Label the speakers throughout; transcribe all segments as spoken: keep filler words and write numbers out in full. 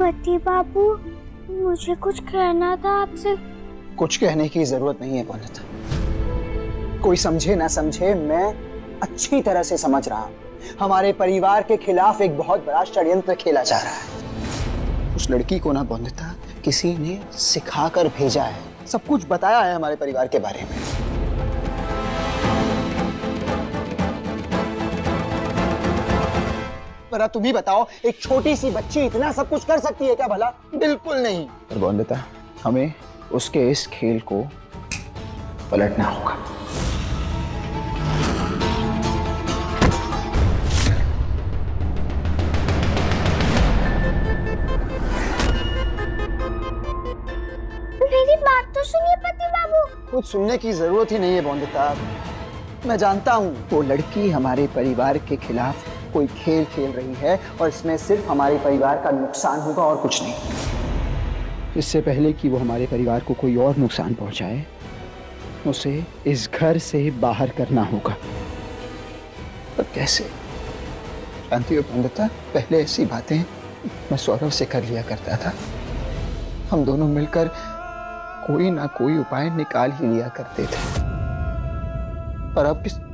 Speaker 1: पति बाबू, मुझे कुछ कहना था आपसे।
Speaker 2: कुछ कहने की जरूरत नहीं है पौंडिता। कोई समझे ना समझे, मैं अच्छी तरह से समझ रहा हूं। हमारे परिवार के खिलाफ एक बहुत बड़ा षड्यंत्र खेला जा रहा है। उस लड़की को ना पौंडिता किसी ने सिखा कर भेजा है, सब कुछ बताया है हमारे परिवार के बारे में। पर अब तुम ही बताओ, एक छोटी सी बच्ची इतना सब कुछ कर सकती है क्या भला? बिल्कुल नहीं। पर पौंडिता, हमें उसके इस खेल को पलटना होगा।
Speaker 1: मेरी बात तो सुनिए पति बाबू।
Speaker 2: कुछ सुनने की जरूरत ही नहीं है पौंडिता। मैं जानता हूँ वो लड़की हमारे परिवार के खिलाफ कोई खेल खेल रही है और इसमें सिर्फ हमारे परिवार का नुकसान होगा और कुछ नहीं। इससे पहले कि वो हमारे परिवार को कोई और नुकसान पहुंचाए, उसे इस घर से बाहर करना होगा। पर कैसे? जानती हो पौंडिता, पहले ऐसी बातें मैं सौरभ से कर लिया करता था। हम दोनों मिलकर कोई ना कोई उपाय निकाल ही लिया करते थे। पर अब किस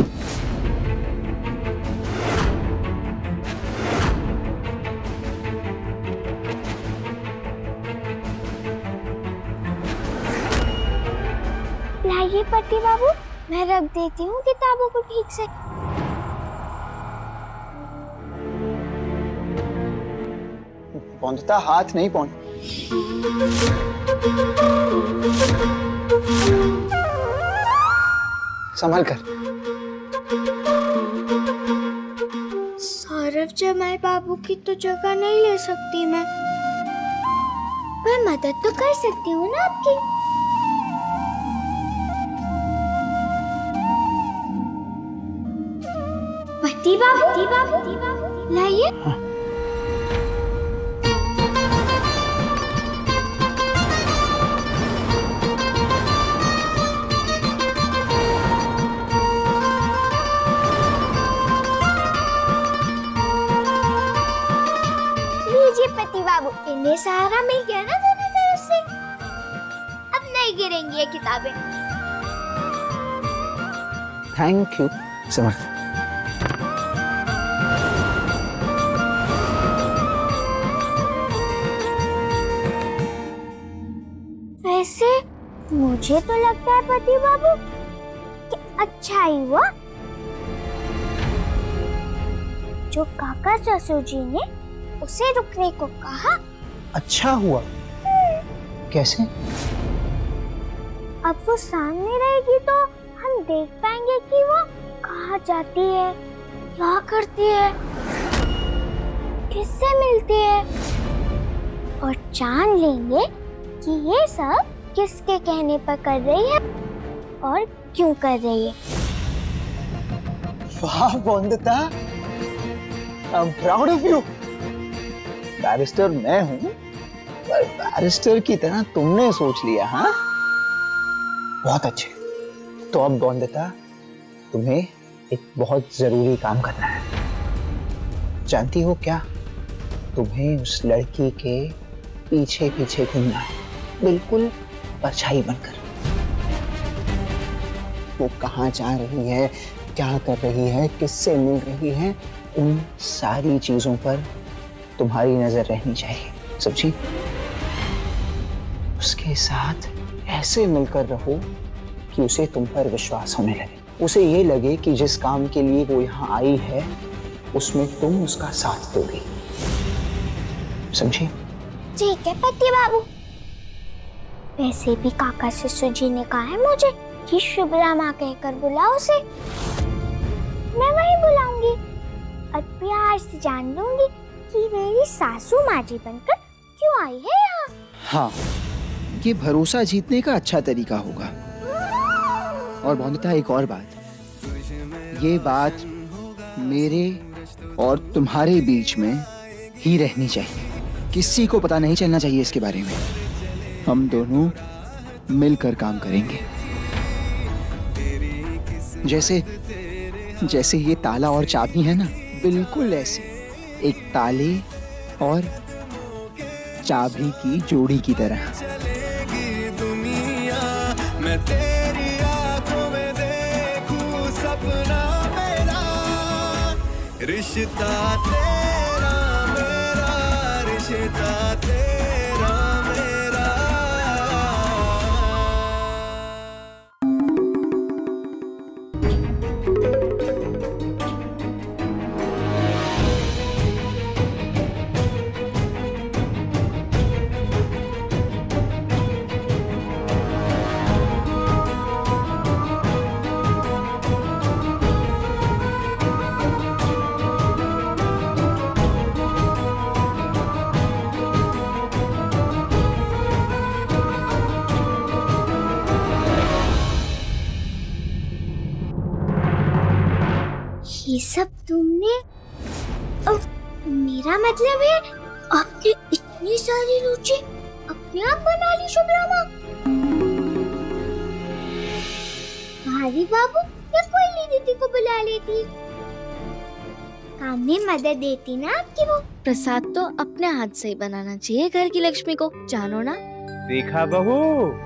Speaker 1: लाइए पति बाबू, मैं रख देती हूँ किताबों को ठीक से।
Speaker 2: पौंडिता, हाथ नहीं पौंड। संभल कर।
Speaker 1: सौरभ जमाई बाबू की तो जगह नहीं ले सकती मैं, पर मदद तो कर सकती हूँ ना आपकी। पति बाबू, पति बाबू, लाइए। हाँ। लीजिए पति बाबू, इन्हें सहारा मिल गया ना दोनों तरफ से। अब नहीं गिरेंगी ये किताबें।
Speaker 2: Thank you Samarth.
Speaker 1: वैसे मुझे तो लगता है पति बाबू कि अच्छा ही हुआ जो काका ससुर जी ने उसे रुकने को कहा।
Speaker 2: अच्छा हुआ? कैसे?
Speaker 1: अब वो सामने रहेगी तो हम देख पाएंगे कि वो कहाँ जाती है, क्या करती है, किससे मिलती है, और जान लेंगे कि ये सब किसके कहने पर कर रही है और क्यों कर रही है।
Speaker 2: वाह पौंडिता, I'm proud of you। Barrister मैं हूँ, पर बैरिस्टर की तरह तुमने सोच लिया। हाँ, बहुत अच्छे। तो अब पौंडिता, तुम्हें एक बहुत जरूरी काम करना है। जानती हो क्या? तुम्हें उस लड़की के पीछे पीछे घूमना है, बिल्कुल परछाई बनकर। वो कहाँ जा रही है, क्या कर रही है, किससे मिल रही है, उन सारी चीजों पर तुम्हारी नजर रहनी चाहिए, समझी? उसके साथ ऐसे मिलकर रहो कि उसे तुम पर विश्वास होने लगे, उसे ये लगे कि जिस काम के लिए वो यहाँ आई है उसमें तुम उसका साथ दोगी, समझी?
Speaker 1: ठीक है पति बाबू। वैसे भी काका ससुर जी ने कहा है मुझे कि शुभ्रा माँ कहकर बुलाओ उसे। मैं वही बुलाऊंगी और प्यार से जान लूंगी कि मेरी सासू माँ जी बनकर क्यों आई है यहाँ।
Speaker 2: हाँ, ये भरोसा जीतने का अच्छा तरीका होगा। और पौंडिता, एक और बात, ये बात मेरे और तुम्हारे बीच में ही रहनी चाहिए, किसी को पता नहीं चलना चाहिए इसके बारे में। हम दोनों मिलकर काम करेंगे, जैसे जैसे ये ताला और चाबी है ना, बिल्कुल ऐसे। एक ताले और चाबी की जोड़ी की तरह।
Speaker 3: चलेगी दुनिया, मैं तेरी आंखों में देखूं सपना मेरा, रिश्ता तेरा मेरा, रिश्ता तेरा मेरा।
Speaker 1: ये सब तुमने? अब मेरा मतलब है आपने इतनी सारी रुचि अपने आप बना ली शुभ्रमा? भारी बाबू या कोयली दीदी को बुला लेती, काम में मदद देती ना आपकी वो।
Speaker 4: प्रसाद तो अपने हाथ से ही बनाना चाहिए घर की लक्ष्मी को, जानो ना।
Speaker 5: देखा बहू?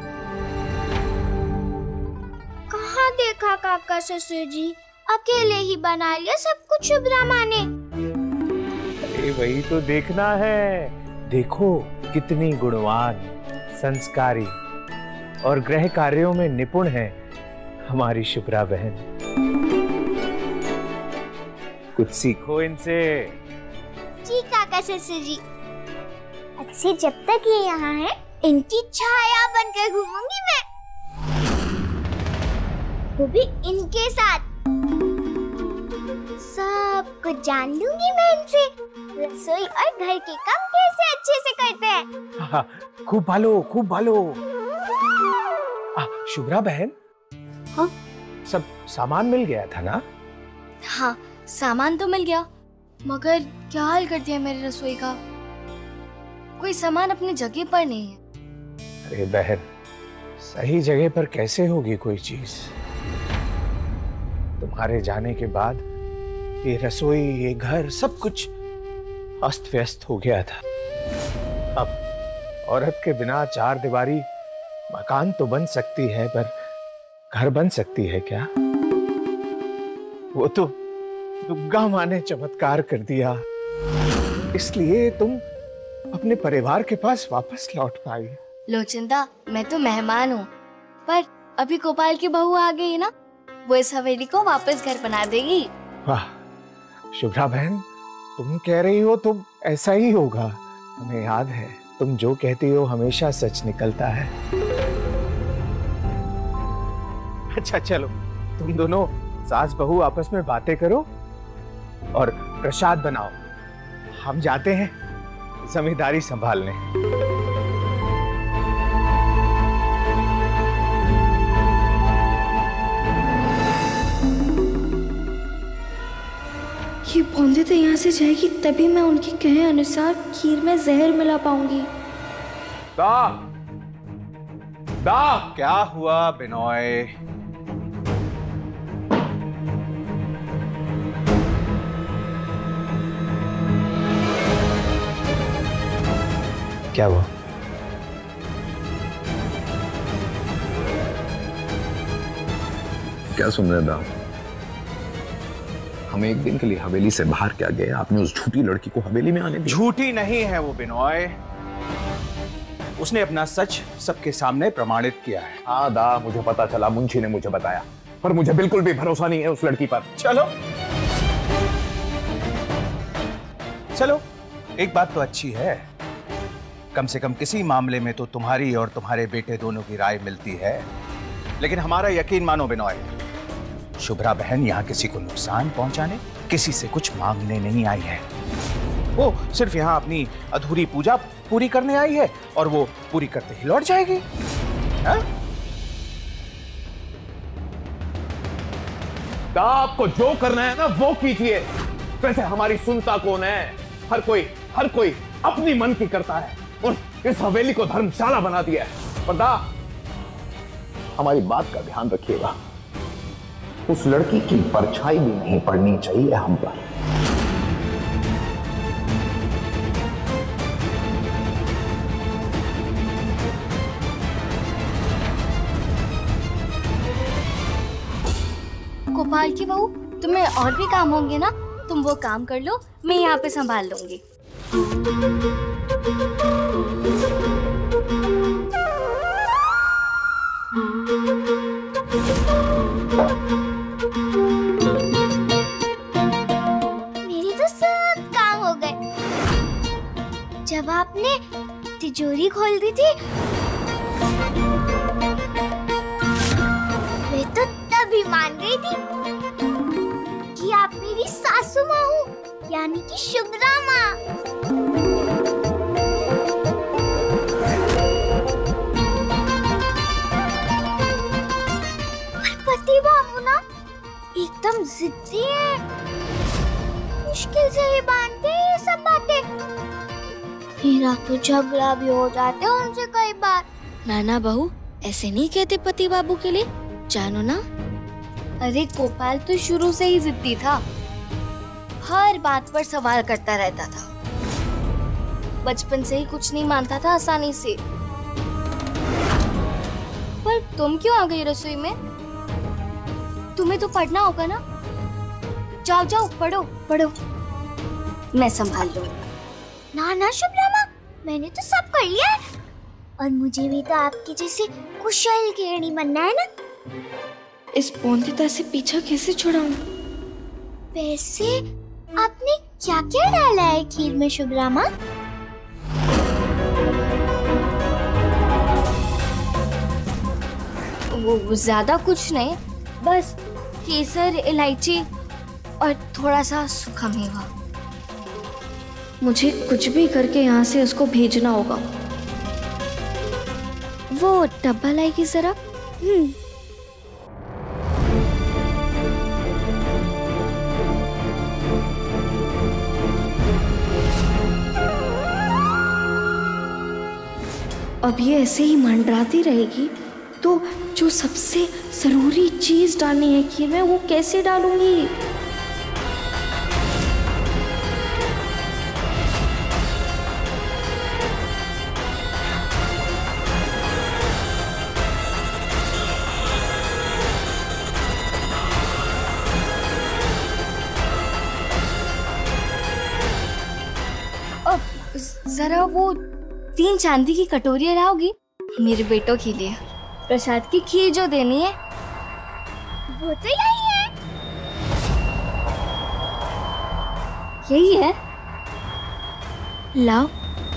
Speaker 1: कहाँ देखा काका ससुर जी, अकेले ही बना लिया सब कुछ शुभ्रमा ने।
Speaker 5: अरे वही तो देखना है। देखो कितनी गुणवान, संस्कारी और गृह कार्यों में निपुण है हमारी शुभ्रा बहन। कुछ सीखो इनसे।
Speaker 1: जी काका ससुर जी, अच्छे जब तक ये यहाँ है इनकी छाया बनकर घूमूंगी मैं, वो भी इनके साथ। सब कुछ जान लूंगी मैं इनसे, रसोई और घर के काम कैसे अच्छे से करते हैं।
Speaker 5: हाँ, खूब भालो, खूब भालो। आ, शुभ्रा बहन,
Speaker 4: हाँ?
Speaker 5: सब सामान मिल गया था ना?
Speaker 4: हाँ, सामान तो मिल गया, मगर क्या हाल कर दिया मेरे रसोई का। कोई सामान अपनी जगह पर नहीं है।
Speaker 5: अरे बहन, सही जगह पर कैसे होगी कोई चीज? तुम्हारे जाने के बाद ये रसोई, ये घर, सब कुछ अस्त व्यस्त हो गया था। अब औरत के बिना चार दीवारी मकान तो बन सकती है, पर घर बन सकती है क्या? वो तो दुर्गा माँ ने चमत्कार कर दिया, इसलिए तुम अपने परिवार के पास वापस लौट पाई।
Speaker 4: लो चिंता, मैं तो मेहमान हूँ, पर अभी गोपाल की बहू आ गई ना, वो इस हवेली को वापस घर बना देगी।
Speaker 5: वाह शुभ्रा बहन, तुम कह रही हो तो ऐसा ही होगा। हमें याद है, तुम जो कहती हो हमेशा सच निकलता है। अच्छा चलो, तुम दोनों सास बहू आपस में बातें करो और प्रसाद बनाओ। हम जाते हैं जमींदारी संभालने।
Speaker 6: ये बूंदे तो यहाँ से जाएगी, तभी मैं उनके कहे अनुसार खीर में जहर मिला पाऊंगी।
Speaker 7: दा, दा, क्या हुआ बिनोय?
Speaker 5: क्या हुआ?
Speaker 7: क्या सुन रहे दा? हम एक दिन के लिए हवेली से बाहर क्या गए, आपने उस झूठी लड़की को हवेली में आने दिया?
Speaker 8: झूठी नहीं है वो बिनोय, उसने अपना सच सबके सामने प्रमाणित किया है।
Speaker 7: हाँ दा, मुझे पता चला, मुंशी ने मुझे बताया, पर मुझे बिल्कुल भी भरोसा नहीं है उस लड़की पर।
Speaker 8: चलो चलो, एक बात तो अच्छी है, कम से कम किसी मामले में तो तुम्हारी और तुम्हारे बेटे दोनों की राय मिलती है। लेकिन हमारा यकीन मानो बिनोय, शुभ्रा बहन यहाँ किसी को नुकसान पहुंचाने, किसी से कुछ मांगने नहीं आई है। वो सिर्फ यहाँ अपनी अधूरी पूजा पूरी करने आई है और वो पूरी करते ही लौट जाएगी। हा?
Speaker 7: दा, आपको जो करना है ना वो कीजिए। वैसे हमारी सुनता कौन है? हर कोई हर कोई अपनी मन की करता है और इस हवेली को धर्मशाला बना दिया है। पर दा, हमारी बात का ध्यान रखिएगा, उस लड़की की परछाई भी नहीं पड़नी चाहिए हम पर।
Speaker 4: गोपाल की बहू, तुम्हें और भी काम होंगे ना, तुम वो काम कर लो, मैं यहाँ पे संभाल लूंगी।
Speaker 1: मेरी तो सब काम हो गए। जब आपने तिजोरी खोल दी थी, मैं तो तभी मान गई थी कि आप मेरी सासू माँ हो, यानी कि शुभ्रा माँ। और पति बाबू ना एकदम जिद्दी है, मुश्किल से ही मानते हैं ये सब बातें। मेरा तो झगड़ा भी हो जाते हैं उनसे कई बार।
Speaker 6: नाना बहू, ऐसे नहीं कहते पति बाबू के लिए, जानो ना।
Speaker 4: अरे गोपाल तो शुरू से ही जिद्दी था, हर बात पर सवाल करता रहता था। बचपन से ही कुछ नहीं मानता था आसानी से। पर तुम क्यों आ गई रसोई में? तुम्हें तो पढ़ना होगा ना। जाओ जाओ पढ़ो पढ़ो, मैं संभाल लूंगी।
Speaker 1: ना ना शुभ्रा माँ, मैंने तो सब कर लिया है। और मुझे भी तो आपकी जैसे कुशल गृहिणी बनना है ना।
Speaker 6: इस पौंदिता से पीछा कैसे छुड़ाऊं?
Speaker 1: वैसे आपने क्या क्या डाला है खीर में शुभ्रा माँ?
Speaker 4: वो ज्यादा कुछ नहीं, बस केसर, इलायची और थोड़ा सा सूखा मेवा।
Speaker 6: मुझे कुछ भी करके यहाँ से उसको भेजना होगा। वो डब्बा लाएगी जरा।
Speaker 1: हम्म।
Speaker 6: अब ये ऐसे ही मंडराती रहेगी तो जो सबसे जरूरी चीज डालनी है खीर में, वो कैसे डालूंगी?
Speaker 4: जरा वो तीन चांदी की कटोरियां लाओगी मेरे बेटों के लिए, प्रसाद की खीर जो देनी है।
Speaker 1: वो तो यही है।
Speaker 4: यही है,
Speaker 6: लाओ।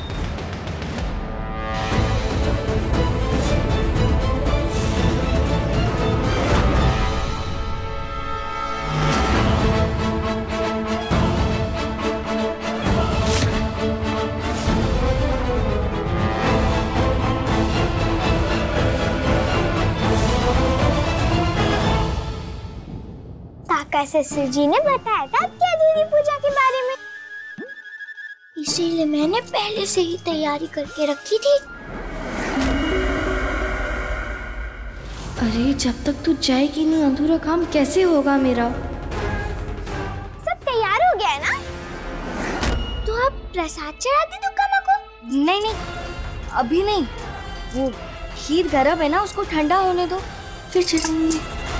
Speaker 1: काका ससुर जी ने बताया था आपकी अधूरी पूजा के बारे में, इसीलिए मैंने पहले से ही तैयारी करके रखी थी।
Speaker 6: अरे जब तक तू जाएगी नहीं, अधूरा काम कैसे होगा मेरा?
Speaker 1: सब तैयार हो गया है ना? तो आप प्रसाद चढ़ा दे दुर्गा माँ को।
Speaker 4: नहीं नहीं, अभी नहीं, वो खीर गर्म है ना, उसको ठंडा होने दो, फिर चढ़ाऊंगी।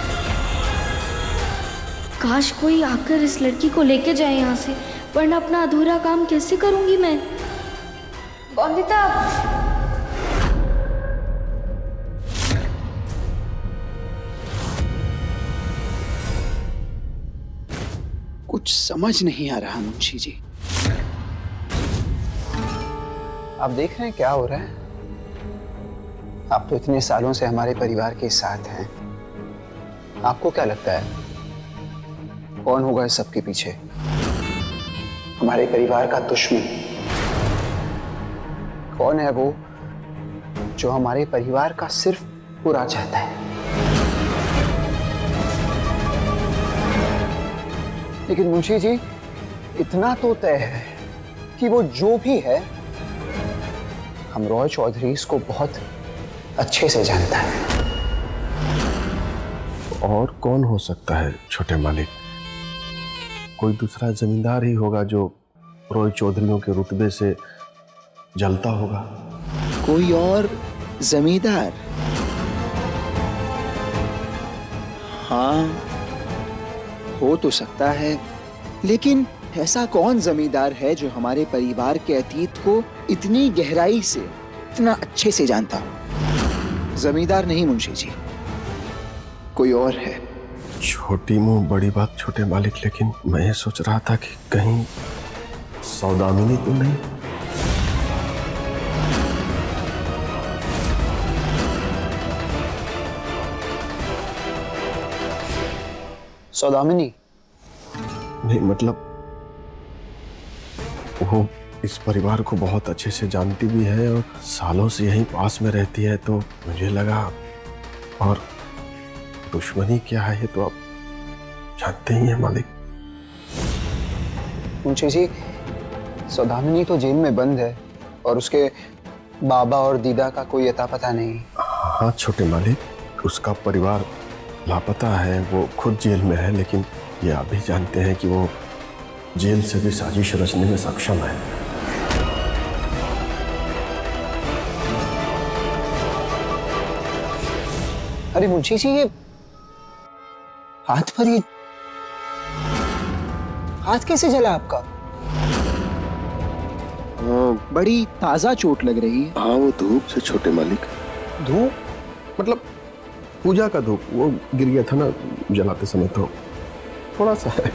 Speaker 6: काश कोई आकर इस लड़की को लेके जाए यहाँ से, वरना अपना अधूरा काम कैसे करूंगी मैं?
Speaker 4: बंदिता,
Speaker 2: कुछ समझ नहीं आ रहा मुंशी जी। आप देख रहे हैं क्या हो रहा है? आप तो इतने सालों से हमारे परिवार के साथ हैं। आपको क्या लगता है कौन होगा इस सब के पीछे? हमारे परिवार का दुश्मन कौन है? वो जो हमारे परिवार का सिर्फ बुरा चाहता है। लेकिन मुंशी जी, इतना तो तय है कि वो जो भी है, हम रॉय चौधरी इसको बहुत अच्छे से जानता है।
Speaker 9: और कौन हो सकता है छोटे मालिक? कोई दूसरा जमींदार ही होगा जो रॉय चौधरियों के रुतबे से जलता होगा।
Speaker 2: कोई और जमींदार? हाँ, हो तो सकता है, लेकिन ऐसा कौन जमींदार है जो हमारे परिवार के अतीत को इतनी गहराई से, इतना अच्छे से जानता हो? जमींदार नहीं मुंशी जी, कोई और है।
Speaker 9: छोटी मुंह बड़ी बात छोटे मालिक, लेकिन मैं ये सोच रहा था कि कहीं सौदामिनी तो नहीं?
Speaker 2: सौदामिनी?
Speaker 9: नहीं, मतलब वो इस परिवार को बहुत अच्छे से जानती भी है और सालों से यहीं पास में रहती है, तो मुझे लगा। और दुश्मनी क्या है ये तो आप जानते ही हैं मालिक।
Speaker 2: मुंशी जी, सौदामिनी तो जेल में बंद है और उसके बाबा और दीदा का कोई अता पता नहीं।
Speaker 9: हाँ छोटे मालिक, उसका परिवार लापता है, वो खुद जेल में है, लेकिन ये आप भी जानते हैं कि वो जेल से भी साजिश रचने में सक्षम है।
Speaker 2: अरे मुंशी जी, ये हाथ पर ये हाथ कैसे जला आपका? बड़ी ताजा चोट लग रही है।
Speaker 9: हाँ, वो धूप से छोटे मालिक।
Speaker 2: धूप?
Speaker 9: मतलब पूजा का धूप, वो गिर गया था ना जलाते समय, तो थोड़ा सा है।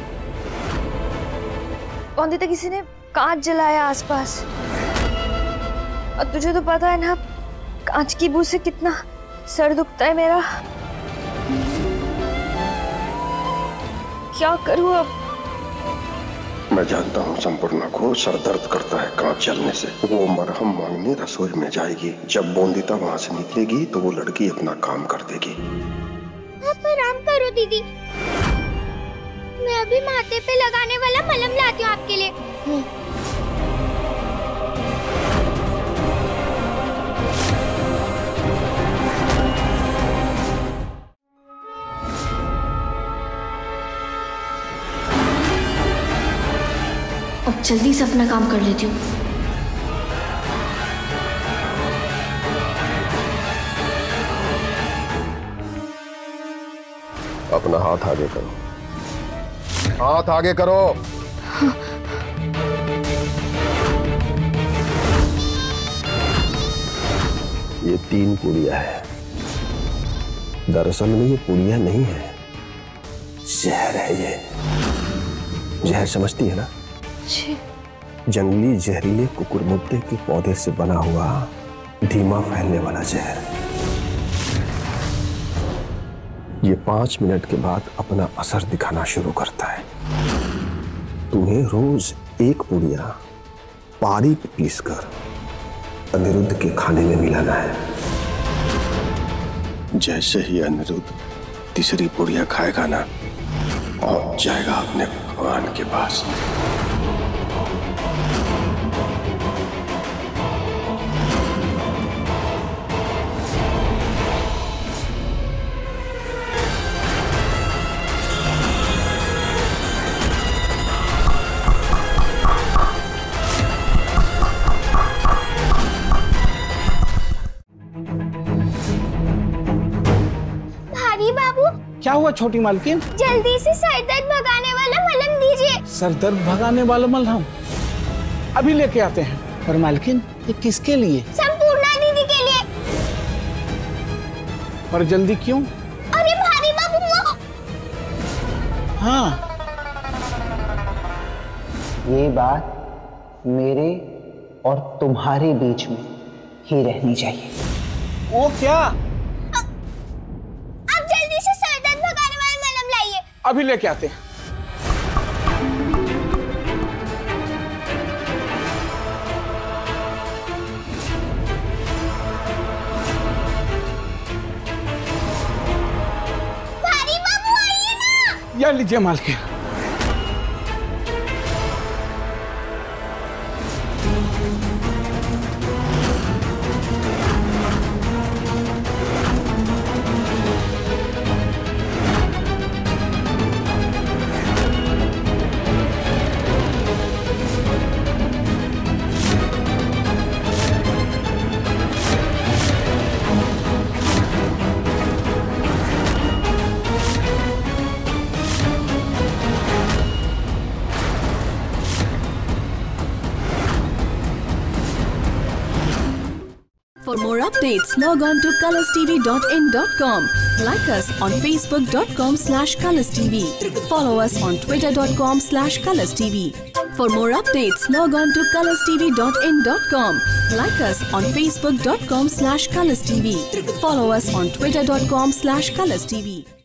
Speaker 6: कौन तक किसी ने कांच जलाया आसपास, और तुझे तो पता है ना कांच की बू से कितना सर दुखता है मेरा। क्या करूं अब?
Speaker 9: मैं जानता हूँ संपूर्णा को सर दर्द करता है कांच जलने से। वो मरहम मांगने रसोई में जाएगी। जब बोंदिता वहाँ से निकलेगी तो वो लड़की अपना काम कर देगी।
Speaker 1: आप आराम करो दीदी, मैं अभी माथे पे लगाने वाला मलहम लाती हूँ आपके लिए।
Speaker 6: अब जल्दी से अपना काम कर लेती हूँ।
Speaker 9: अपना हाथ आगे करो, हाथ आगे करो। ये तीन पुड़िया है। दरअसल में ये पुड़िया नहीं है, जहर है। ये जहर समझती है ना? जंगली जहरीले कुकुरमुत्ते के पौधे से बना हुआ धीमा फैलने वाला जहर। ये पांच मिनट के बाद अपना असर दिखाना शुरू करता है। तुम्हें रोज एक पुड़िया बारीक पीसकर अनिरुद्ध के खाने में मिलाना है। जैसे ही अनिरुद्ध तीसरी पुड़िया खाएगा ना, पहुंच जाएगा अपने भगवान के पास।
Speaker 5: क्या हुआ छोटी मालकिन?
Speaker 1: जल्दी से सर दर्द भगाने वाला मलहम दीजिए।
Speaker 5: सर दर्द भगाने वाला मलहम अभी लेके आते हैं। पर मालकिन, ये किसके लिए?
Speaker 1: संपूर्णा दीदी के लिए।
Speaker 5: पर जल्दी क्यों?
Speaker 1: अरे भारी बाबू वो।
Speaker 5: हाँ,
Speaker 2: ये बात मेरे और तुम्हारे बीच में ही रहनी चाहिए।
Speaker 5: वो क्या? अभी लेके आते हैं।
Speaker 1: भारी बाबू आइए ना।
Speaker 5: या लीजिए मालकिन।
Speaker 10: updates, log on to colors t v dot in dot com. Like us on facebook dot com slash colors t v. Follow us on twitter dot com slash colors t v. For more updates, log on to colors t v dot in dot com. Like us on facebook dot com slash colors t v. Follow us on twitter dot com slash colors t v.